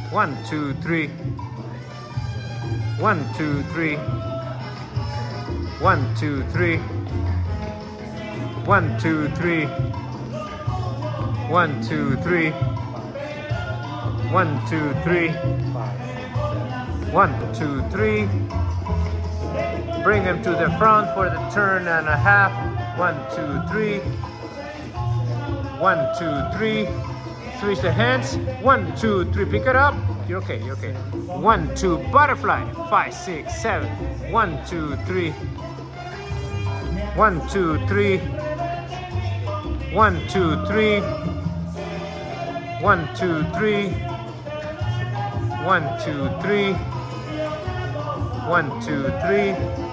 1, 2, 3. 1, 2, 3. 1, 2, 3. 1, 2, 3. 1, 2, 3. 1, 2, 3. 1, 2, 3. Bring him to the front for the turn and a half. 1, 2, 3. 1, 2, 3. Switch the hands. 1, 2, 3. Pick it up. You're okay. You're okay. 1, 2. Butterfly. 5, 6, 7. 1, 2, 3. 1, 2, 3. 1, 2, 3. 1, 2, 3. 1, 2, 3. 1, 2, 3.